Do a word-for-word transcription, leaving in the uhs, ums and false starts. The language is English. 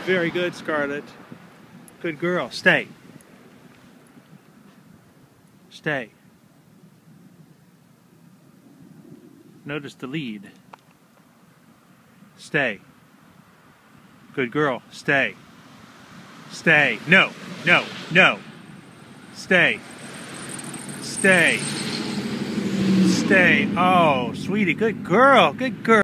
Very good, Scarlet. Good girl. Stay. Stay. Notice the lead. Stay. Good girl. Stay. Stay. No. No. No. Stay. Stay. Stay. Oh, sweetie. Good girl. Good girl.